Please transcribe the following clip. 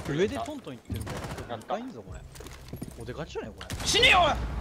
上でトントンいってるから。やったいんぞこれ。おでかちじゃねこれ。 死ねよ。